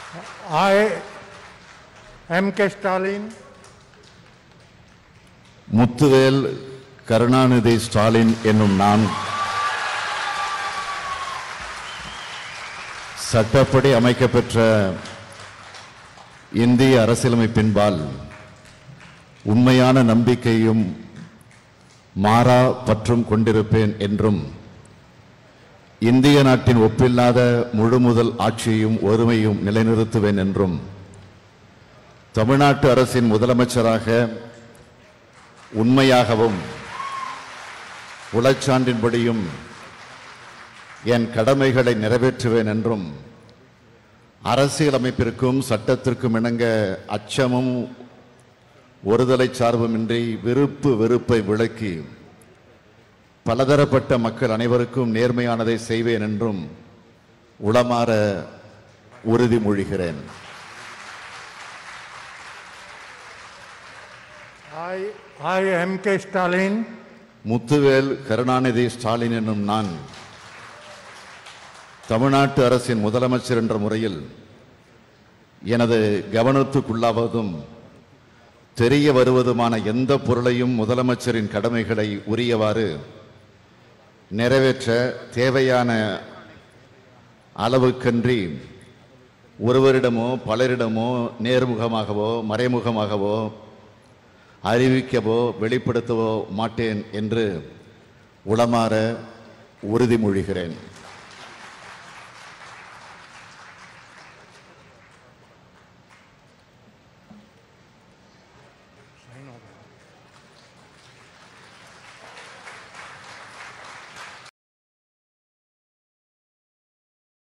I, M.K. Stalin, Muthuvel Karunanidhi Stalin என்னும் நான் சட்டப்படி அமைக்கப்பெற்ற இந்திய அரசியலமைப்பின்பால் உண்மையான நம்பிக்கையும் மாறா பற்றும் கொண்டிருப்பேன் என்றும் இந்திய நாட்டின் ஒப்பில்லாத முழுமுதல் ஆட்சியையும் ஒருமையும் நிலைநிறுத்துவேன் என்றும் தமிழ்நாட்டு அரசின் முதலமைச்சராக உண்மையாகவும் உளச்சான்றின்படியும் என் கடமைகளை நிறைவேற்றுவேன் என்றும் அரசியலமைப்பிற்கும் சட்டத்திற்கும் இணங்க அச்சமும் ஒருதலை சார்புமின்றி வெறுப்பை விளக்கி பலதரப்பட்ட மக்கள் அனைவருக்கும் நேர்மையானதை செய்வேன் என்றும் உளமாற உறுதிமொழிகிறேன். I, M.K. Stalin, Muthuvel Karunanidhi Stalin என்னும் நான் தமிழ்நாட்டு அரசின் முதலமைச்சர் என்ற முறையில் எனது கவனத்துக்குள்ளாவதும் தெரிய வருவதுமான எந்த பொருளையும் முதலமைச்சரின் கடமைகளை உரியவாறு நிறைவேற்ற தேவையான அளவுக்கன்றி ஒருவரிடமோ பலரிடமோ நேர்முகமாகவோ மறைமுகமாகவோ அறிவிக்கவோ வெளிப்படுத்தவோ மாட்டேன் என்று உளமாற உறுதிமொழிகிறேன்.